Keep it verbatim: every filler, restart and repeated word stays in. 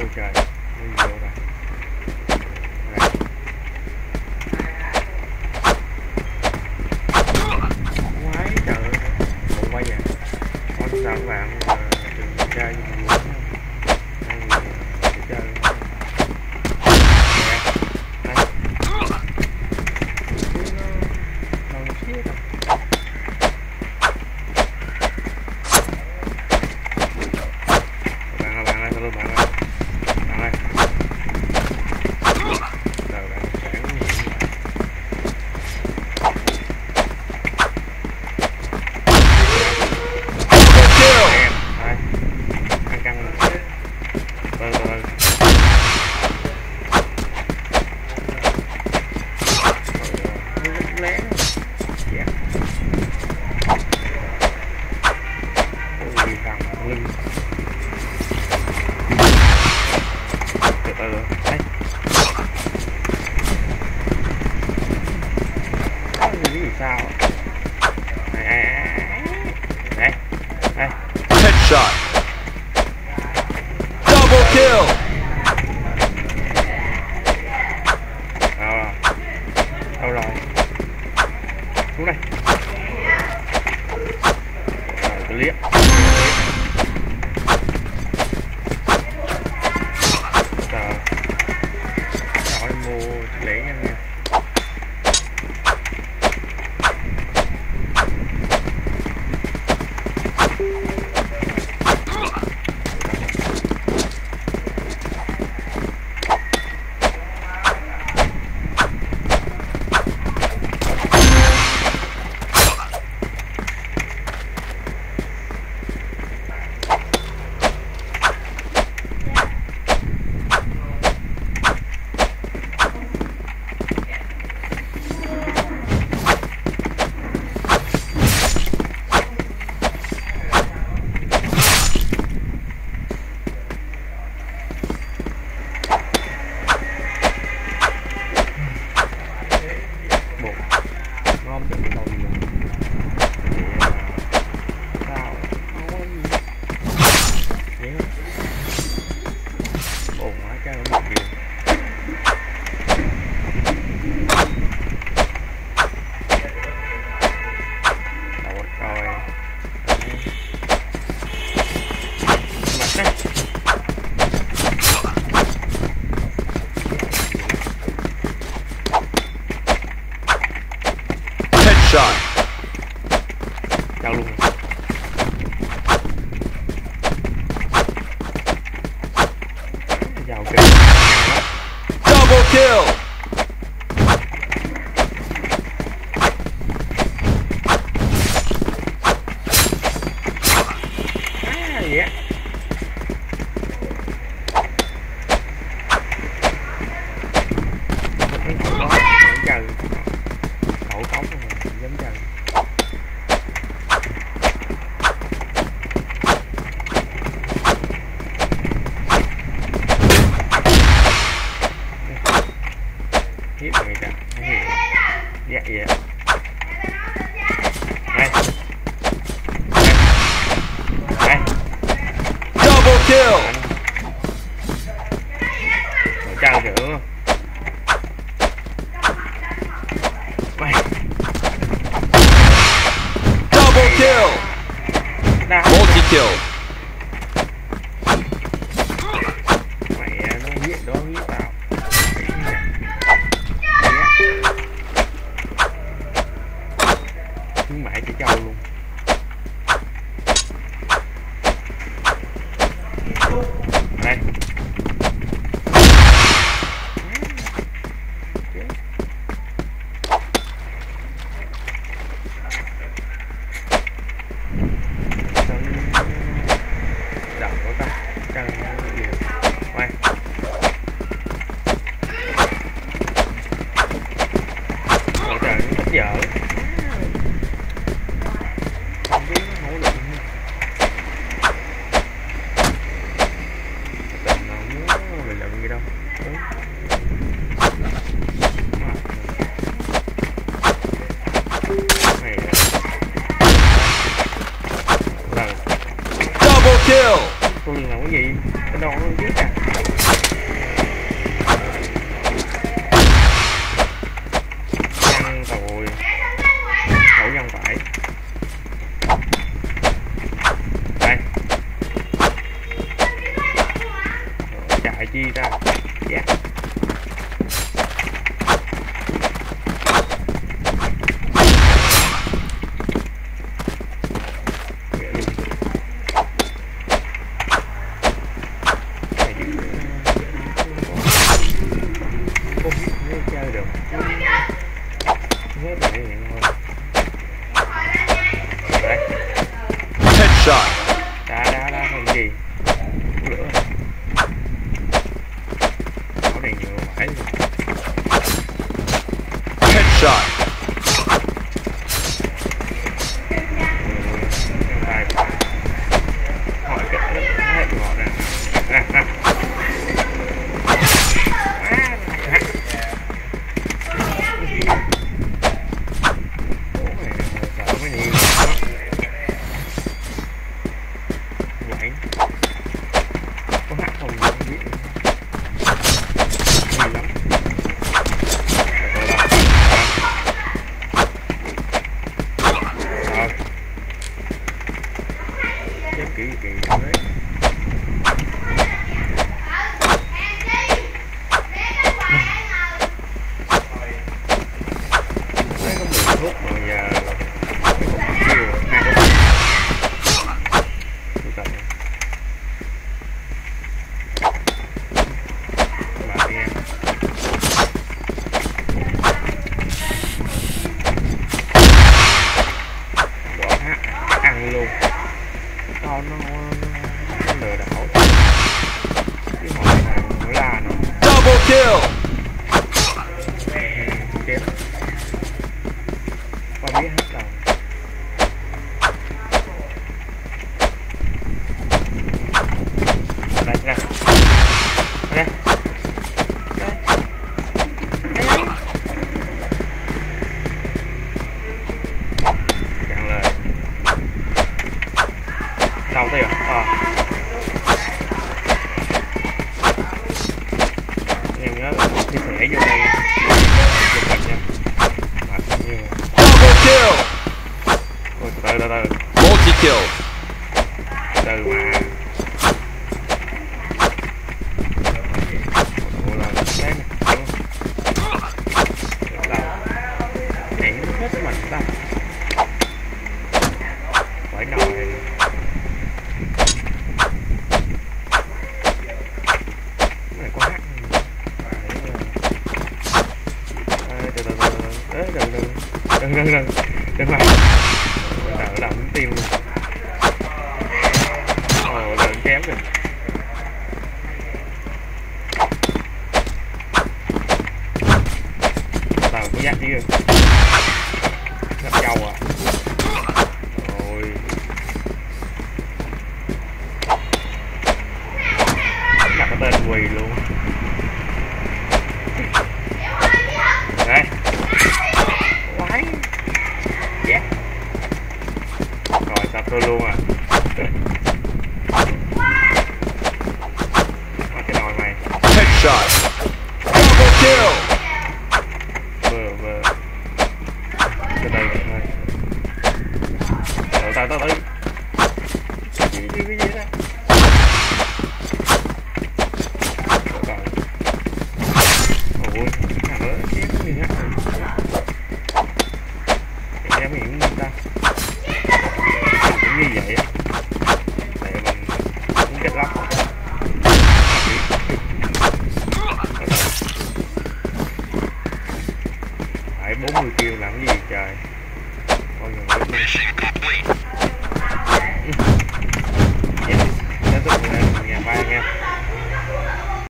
Ôi trời, ôi vô rồi. Quái trời ơi, bộ quay à. Con sao các bạn đừng chơi dùng luôn hay là chơi Headshot. Double kill. À, đâu rồi? Xuống đây. Rồi, tôi liếc. Trời. Rồi mua lẻ nha nha. Headshot. Chào luôn. Chào kìa. Double kill. À, yeah. Trời. Cậu cống rồi, dám trời. Hiếp người ta. Dạ dạ. Đây. Đây. Double kill. Rồi chào nữa. Double kill. Multi kill. Mẹ nó giết đó giết tao. Chúng mẹ chỉ trâu luôn. Đây. Dở không biết nó nỗ lực tình nào muốn bị lận gì đâu. Này Double kill. tôi làm cái gì cái đồ nó biết à. chi ta? Dạ. Chơi được hết rồi hiện thôi. Đấy. Headshot. Đá đá đá không gì lửa có này nhiều phải Headshot. tay hỏi cái hết ngọt nè. Có hát không biết hay lắm. Rồi chép kỹ kỹ đấy. Đấy có mười phút rồi giờ hai cái ăn luôn con nó, nó lừa đảo cái hỏi này nó la nó Double kill. kém qua biết hết rồi. Đây nè đây chẳng lời đâu tới rồi à. Em nhớ chia sẻ vô đây giùm mình nha. Mệt như Double kill. ôi từ từ từ từ Multi kill. từ mà ủa là cái này nhảy nó hết mình ta phải nồi này có hát từ từ từ từ đừng đừng đừng đừng đừng đừng làm đừng làm tim luôn. Ồ lợn kém rồi. Tao có giác chứ gấp dâu à. Rồi đặt cái tên quỳ luôn. Đây quái yeah. Rồi sập tôi luôn à. Cái nồi mày Headshot. Double kill. vừa vừa từ từ thôi từ từ từ từ gì gì cái gì đó ôi thằng nữa chém gì hết em hiện người ta cũng như vậy á tại mình cũng chết lắm. Phải bốn mươi kill làm cái gì trời. Coi nhiều nữa luôn. Yes, tiếp tục lên nhà ba nha.